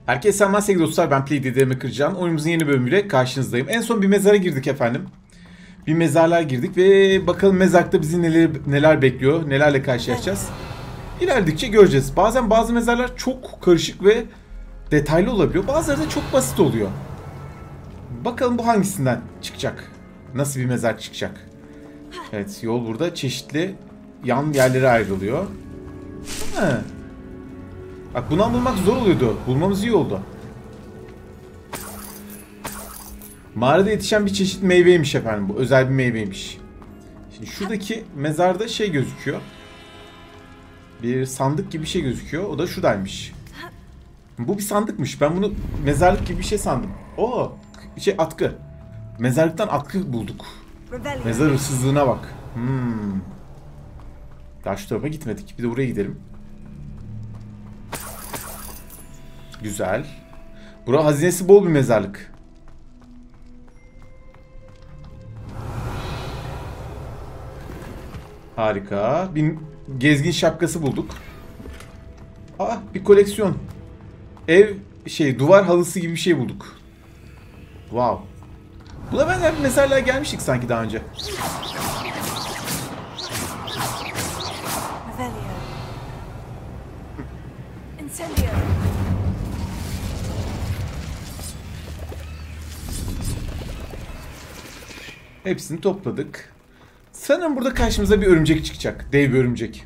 Herkese selamlar sevgili dostlar, ben Playdead'imi kıracağım. Oyunumuzun yeni bölümüyle karşınızdayım. En son bir mezara girdik efendim. Bir mezarlığa girdik ve bakalım mezarlıkta bizi neler bekliyor, nelerle karşılaşacağız. İlerledikçe göreceğiz. Bazen bazı mezarlar çok karışık ve detaylı olabiliyor. Bazıları da çok basit oluyor. Bakalım bu hangisinden çıkacak? Nasıl bir mezar çıkacak? Evet, yol burada çeşitli yan yerlere ayrılıyor. Ha. Bak, bundan bulmak zor oluyordu. Bulmamız iyi oldu. Mağarada yetişen bir çeşit meyveymiş efendim bu. Özel bir meyveymiş. Şimdi şuradaki mezarda şey gözüküyor. Bir sandık gibi bir şey gözüküyor. O da şuradaymış. Bu bir sandıkmış. Ben bunu mezarlık gibi bir şey sandım. Oo, atkı. Mezarlıktan atkı bulduk. Mezar hırsızlığına bak. Daha şu tarafa gitmedik. Bir de buraya gidelim. Güzel. Bura hazinesi bol bir mezarlık. Harika. Bir gezgin şapkası bulduk. Aa, bir koleksiyon. Duvar halısı gibi bir şey bulduk. Wow. Buna benzer bir mezarlığa gelmiştik sanki daha önce. Hepsini topladık. Sanırım burada karşımıza bir örümcek çıkacak. Dev bir örümcek.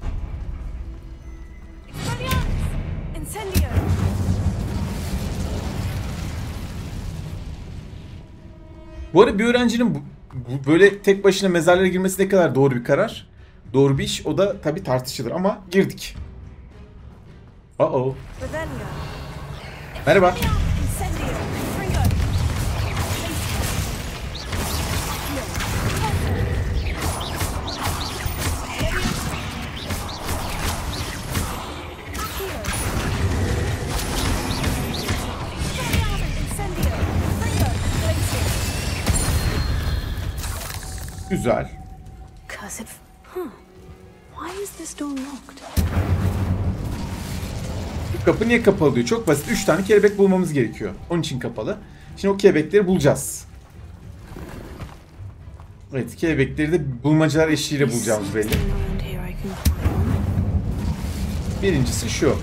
Bu arada bir öğrencinin böyle tek başına mezarlara girmesi ne kadar doğru bir karar? Doğru bir iş. O da tabii tartışılır ama girdik. Uh-oh. Merhaba. Güzel. Kapı niye kapalı diyor. Çok basit. 3 tane kelebek bulmamız gerekiyor. Onun için kapalı. Şimdi o kelebekleri bulacağız. Evet, kelebekleri de bulmacalar eşliğiyle bulacağımız belli. Birincisi şu.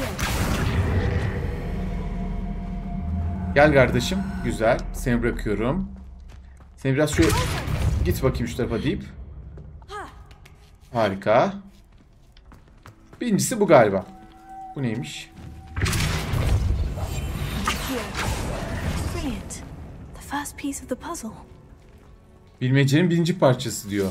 Gel kardeşim. Güzel. Seni bırakıyorum. Seni biraz şöyle git bakayım şu tarafa deyip. Harika. Birincisi bu galiba. Bu neymiş? Bilmecenin birinci parçası diyor.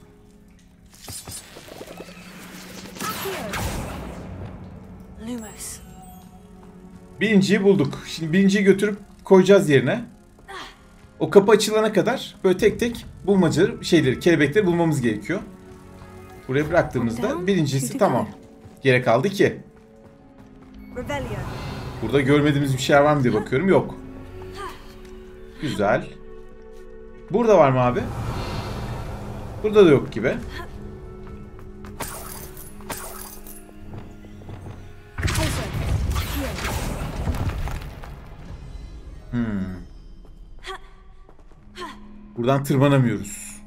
Birinciyi bulduk. Şimdi birinciyi götürüp koyacağız yerine. O kapı açılana kadar böyle tek tek bulmacaları, kelebekleri bulmamız gerekiyor. Buraya bıraktığımızda birincisi tamam. Yere kaldı ki. Burada görmediğimiz bir şey var mı diye bakıyorum. Yok. Güzel. Burada var mı abi? Burada da yok gibi. Buradan tırmanamıyoruz.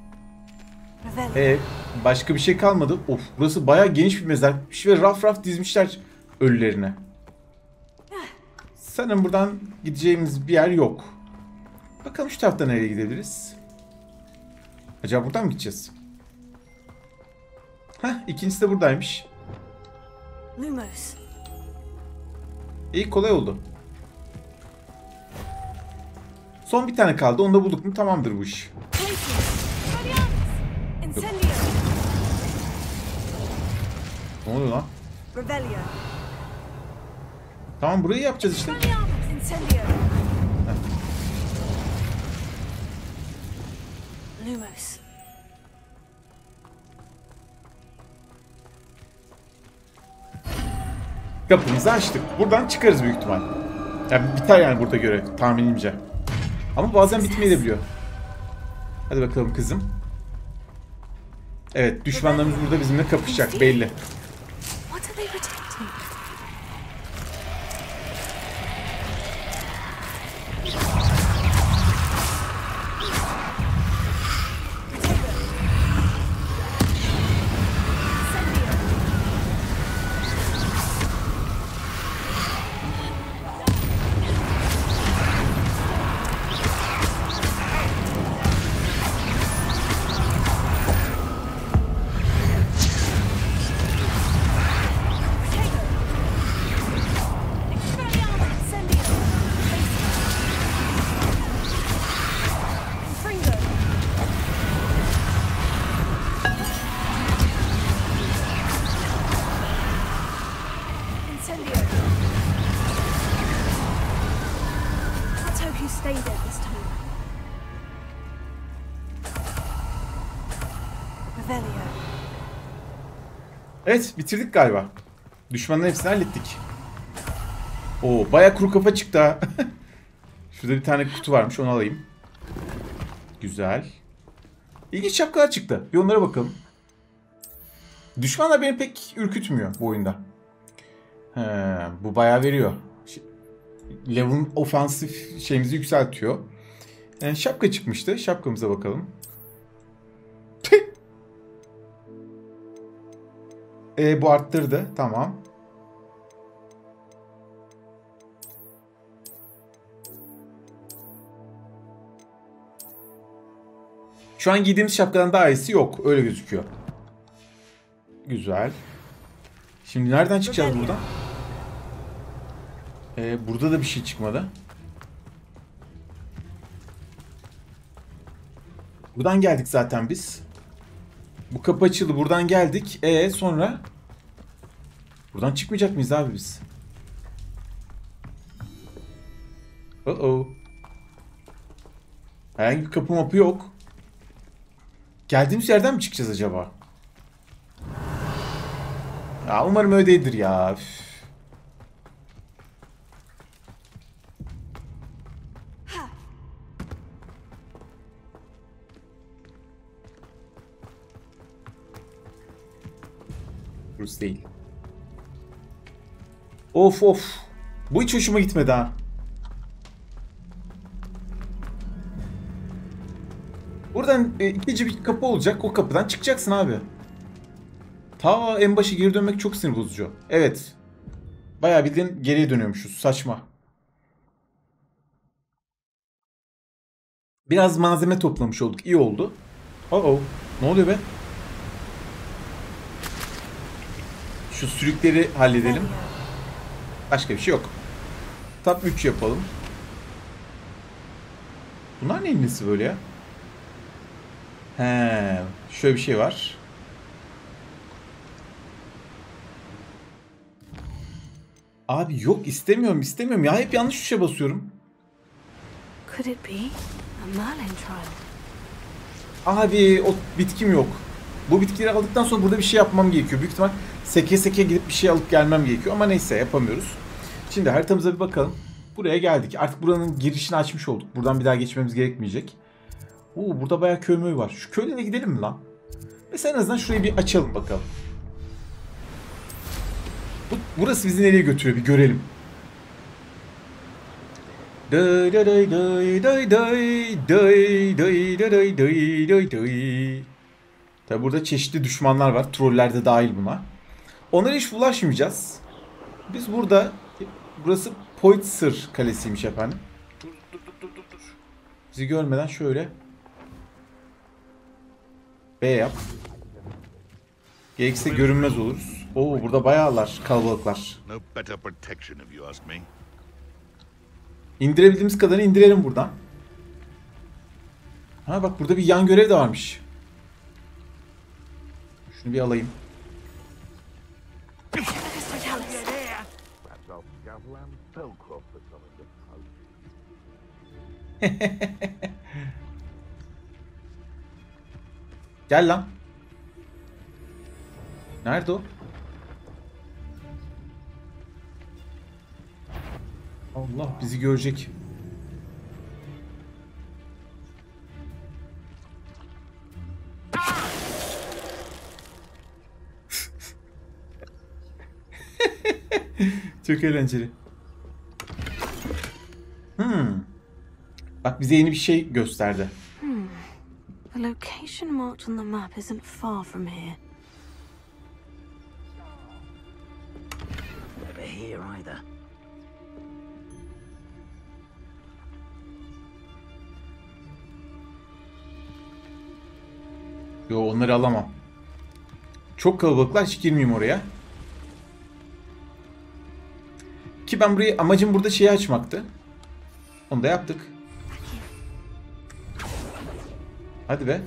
Başka bir şey kalmadı. Of, burası bayağı geniş bir mezarlıkmış ve raf raf dizmişler ölülerine. Sanırım buradan gideceğimiz bir yer yok. Bakalım şu taraftan nereye gidebiliriz? Acaba buradan mı gideceğiz? İkincisi de buradaymış. İyi, kolay oldu. Son bir tane kaldı. Onu da bulduk mu tamamdır bu iş. Ne oluyor lan? Tamam, burayı yapacağız işte. Kapımızı açtık. Buradan çıkarız büyük ihtimal. Yani biter yani burada görev tahminimce. Ama bazen bitmeyebiliyor. Hadi bakalım kızım. Evet, düşmanlarımız burada bizimle kapışacak belli. Incendio. Let's hope you stay there this time. Revelio. Evet, bitirdik galiba. Düşmanların hepsini hallettik. Oo, bayağı kuru kafa çıktı ha. Şurada bir tane kutu varmış, onu alayım. Güzel. İlginç şapkalar çıktı. Bir onlara bakalım. Düşmanlar beni pek ürkütmüyor bu oyunda. He, bu bayağı veriyor. Level'ın ofansif şeyimizi yükseltiyor. Yani şapka çıkmıştı. Şapkamıza bakalım. Bu arttırdı. Tamam. Şu an giydiğimiz şapkadan daha iyisi yok. Öyle gözüküyor. Güzel. Şimdi nereden çıkacağız buradan? Burada da bir şey çıkmadı. Buradan geldik zaten biz. Bu kapı açıldı. Buradan geldik. Sonra? Buradan çıkmayacak mıyız abi biz? Herhangi bir kapı mapı yok. Geldiğimiz yerden mi çıkacağız acaba? Ya umarım öyle değildir ya. Üf. Burası değil. Of of. Bu hiç hoşuma gitmedi ha. Buradan ikinci bir kapı olacak. O kapıdan çıkacaksın abi. Ta en başa geri dönmek çok sinir bozucu. Evet. Bayağı bildiğin geriye dönüyormuşuz. Saçma. Biraz malzeme toplamış olduk. İyi oldu. Ne oluyor be? Şu sürükleri halledelim. Başka bir şey yok. Top 3 yapalım. Bunlar neyin nesi böyle ya? He, şöyle bir şey var. Abi yok, istemiyorum ya, hep yanlış tuşa basıyorum. Could it be a Merlin trial? Abi o bitkim yok. Bu bitkileri aldıktan sonra burada bir şey yapmam gerekiyor. Büyük ihtimal seke seke gidip bir şey alıp gelmem gerekiyor. Ama neyse, yapamıyoruz. Şimdi haritamıza bir bakalım. Buraya geldik. Artık buranın girişini açmış olduk. Buradan bir daha geçmemiz gerekmeyecek. Burada bayağı köy möy var. Şu köylere gidelim mi lan? Mesela en azından şurayı bir açalım bakalım. Burası bizi nereye götürüyor bir görelim. Tabi burada çeşitli düşmanlar var. Troller de dahil buna. Onlara hiç bulaşmayacağız. Biz burada... Burası Poitsir Kalesi'ymiş efendim. Dur. Bizi görmeden şöyle... B yap. Gerekirse görünmez oluruz. Burada bayağılar, kalabalıklar. İndirebildiğimiz kadarını indirelim buradan. Ha bak, burada bir yan görev de varmış. Şunu bir alayım. Gel lan. Nerede o? Allah, bizi görecek. Çok eğlenceli. Bak, bize yeni bir şey gösterdi. The location marked on the map isn't far from here. Never here either. Yo, onları alamam. Çok kalabalıklar, hiç girmeyeyim oraya. Ki ben burayı, amacım burada şeyi açmaktı. Onu da yaptık. Hadi be.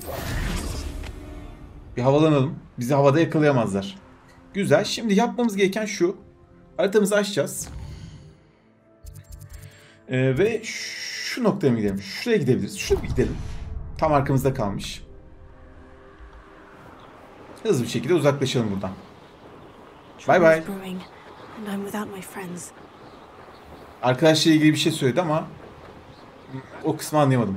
Bir havalanalım. Bizi havada yakalayamazlar. Güzel. Şimdi yapmamız gereken şu. Haritamızı açacağız. Ve şu noktaya mı gidelim? Şuraya gidebiliriz. Şuraya gidelim. Tam arkamızda kalmış. Hızlı bir şekilde uzaklaşalım buradan. Bye bye. Arkadaşlarla ilgili bir şey söyledi ama o kısmı anlayamadım.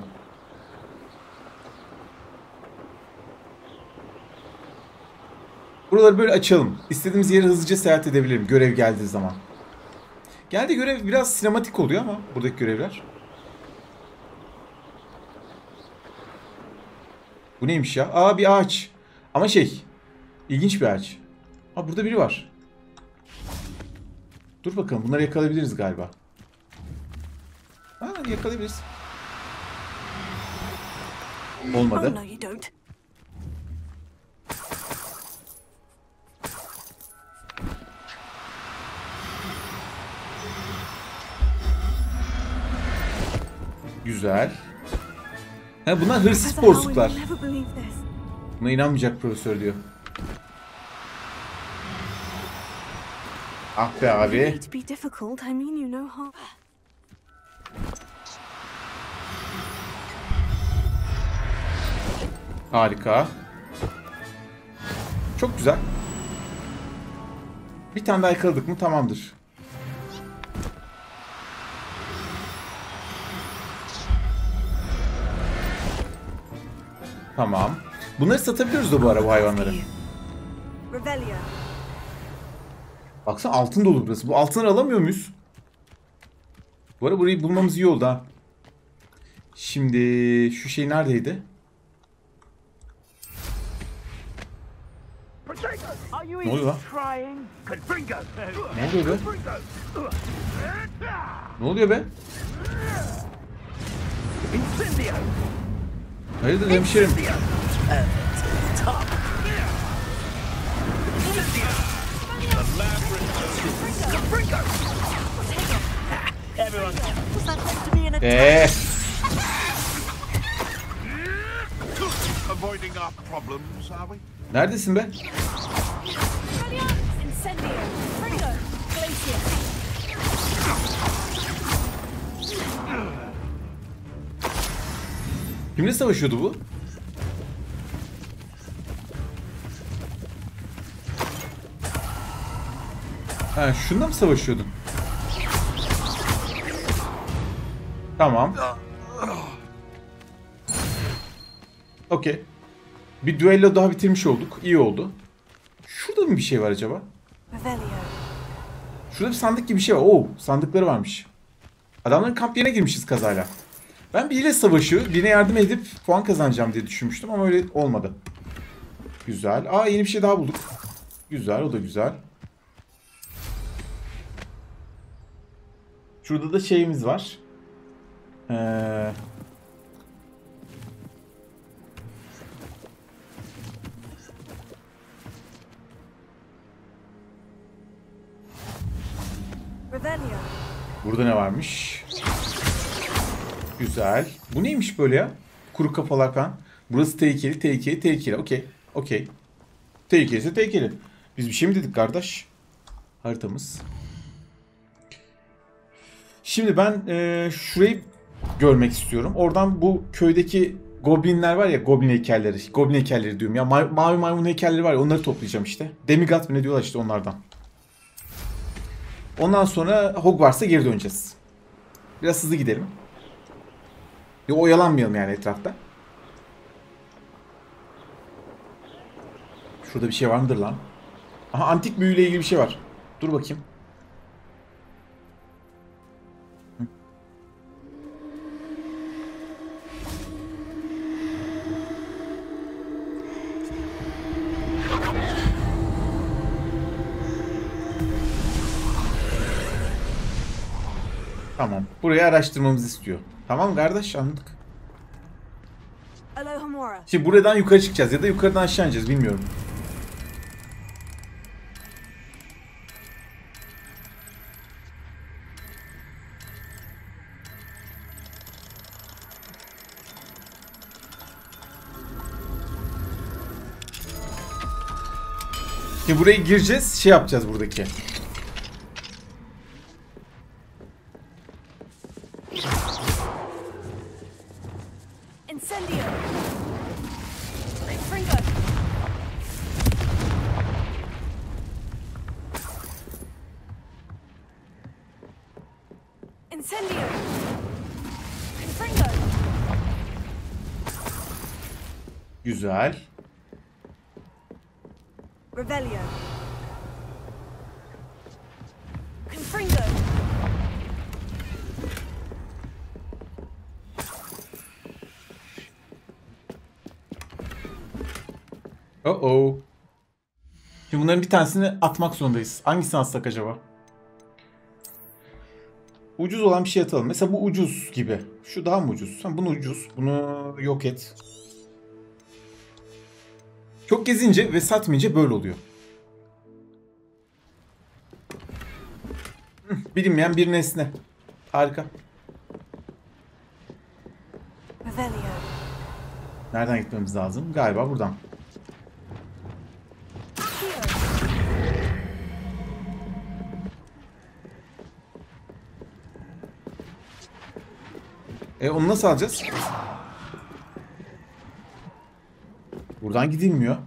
Buraları böyle açalım. İstediğimiz yere hızlıca seyahat edebilirim görev geldiği zaman. Geldi görev biraz sinematik oluyor ama buradaki görevler. Bu neymiş ya? Aa, bir ağaç. Ama ilginç bir ağaç. Aa, burada biri var. Dur bakalım, bunları yakalayabiliriz galiba. Aa, yakalayabiliriz. Olmadı. Güzel. Ha, bunlar hırsız porsuklar. Buna inanmayacak profesör diyor. Ah be abi. Harika. Çok güzel. Bir tane daha yakaladık mı tamamdır. Tamam. Bunları satabiliyoruz da bu ara, bu hayvanları. Baksana, altın dolu burası. Bu altınları alamıyor muyuz? Bu ara burayı bulmamız iyi oldu ha. Şimdi şu şey neredeydi? Ne oluyor lan? Ne oluyor be? Ne oluyor be? Hayırdır hemşerim? Neredesin be? Kimle savaşıyordu bu? Ha, şununla mı savaşıyordun? Tamam. Okey. Bir düello daha bitirmiş olduk. İyi oldu. Şurada mı bir şey var acaba? Şurada bir sandık gibi bir şey var. Oo, sandıkları varmış. Adamların kamp yerine girmişiz kazayla. Ben biriyle savaşıyor, birine yardım edip puan kazanacağım diye düşünmüştüm ama öyle olmadı. Güzel. Aa, yeni bir şey daha bulduk. Güzel, o da güzel. Şurada da şeyimiz var. Burada ne varmış? Güzel. Bu neymiş böyle ya? Kuru kafalar falan. Burası tehlikeli, tehlikeli, tehlikeli. Okey. Okey. Tehlikeliyse tehlikeli. Biz bir şey mi dedik kardeş? Haritamız. Şimdi ben şurayı görmek istiyorum. Oradan bu köydeki goblinler var ya, goblin heykelleri. Goblin heykelleri diyorum ya. Mavi maymun heykelleri var ya, onları toplayacağım işte. Demigod mı ne diyorlar işte, onlardan. Ondan sonra Hogwarts'a geri döneceğiz. Biraz hızlı gidelim. Oyalanmayalım yani etrafta. Şurada bir şey var mıdır lan? Aha, antik büyüyle ilgili bir şey var. Dur bakayım. Tamam. Burayı araştırmamızı istiyor. Tamam kardeş, anladık. Şimdi buradan yukarı çıkacağız ya da yukarıdan aşağı ineceğiz, bilmiyorum. Şimdi buraya gireceğiz, şey yapacağız buradaki. Incendio. Confringo. Incendio. Confringo. Güzel. Revelio. Confringo. Oh. Şimdi bunların bir tanesini atmak zorundayız. Hangisini atsak acaba? Ucuz olan bir şey atalım. Mesela bu ucuz gibi. Şu daha mı ucuz? Sen bunu ucuz. Bunu yok et. Çok gezince ve satmayınca böyle oluyor. Bilinmeyen bir nesne. Harika. Revelio. Nereden gitmemiz lazım? Galiba buradan. Onu nasıl alacağız? Buradan gidilmiyor.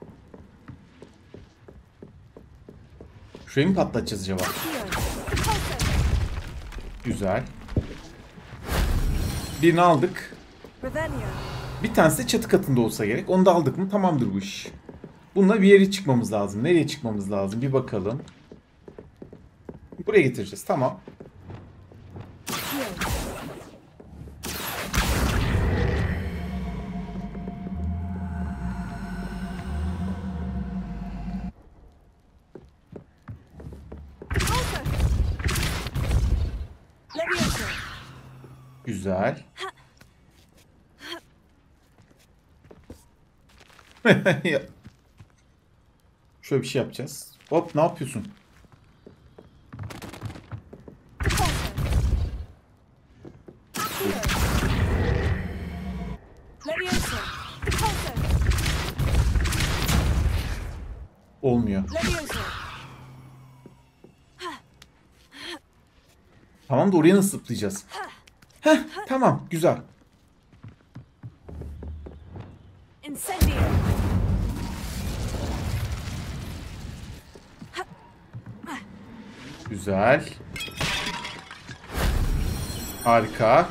Şurayı mı patlatacağız acaba? Güzel. Birini aldık. Revelio. Bir tanesi de çatı katında olsa gerek. Onu da aldık mı tamamdır bu iş. Bununla bir yere çıkmamız lazım. Nereye çıkmamız lazım? Bir bakalım. Buraya getireceğiz. Tamam. Levioso. Güzel. Şöyle bir şey yapacağız. Hop, ne yapıyorsun? Levioso. Olmuyor. Levioso. Tamam da oraya nasıl zıplayacağız? Heh, tamam, güzel. Incendio. Güzel. Harika.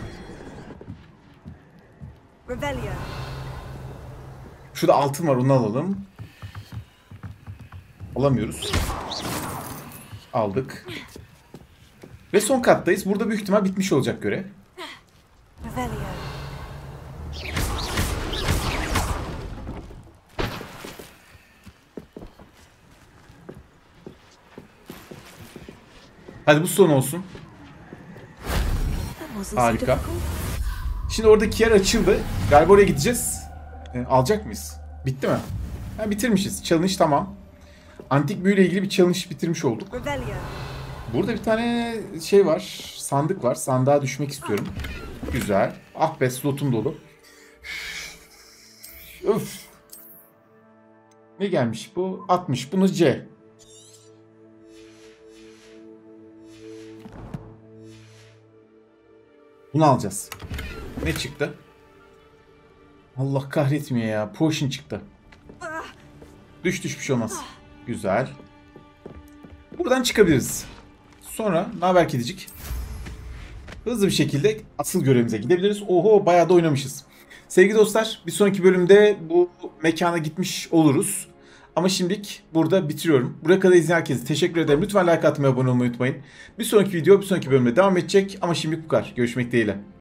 Revelio. Şurada altın var, onu alalım. Alamıyoruz. Aldık. Ve son kattayız. Burada büyük ihtimal bitmiş olacak görev. Revelio. Hadi bu son olsun. That wasn't so Harika. difficult. Şimdi oradaki yer açıldı. Galiba oraya gideceğiz. Alacak mıyız? Bitti mi? Ha, bitirmişiz. Challenge tamam. Antik büyüyle ilgili bir challenge bitirmiş olduk. Revelio. Burada bir tane şey var. Sandık var. Sandığa düşmek istiyorum. Güzel. Ah be, slotum dolu. Öf. Ne gelmiş bu? 60. Bunu C. Bunu alacağız. Ne çıktı? Allah kahretmiyor ya. Potion çıktı. Düş bir şey olmaz. Güzel. Buradan çıkabiliriz. Sonra ne haber kedicik? Hızlı bir şekilde asıl görevimize gidebiliriz. Oho, bayağı da oynamışız. Sevgili dostlar, bir sonraki bölümde bu mekana gitmiş oluruz. Ama şimdilik burada bitiriyorum. Buraya kadar izleyen herkese teşekkür ederim. Lütfen like atmayı, abone olmayı unutmayın. Bir sonraki video, bir sonraki bölümde devam edecek. Ama şimdilik bu kadar. Görüşmek dileğiyle.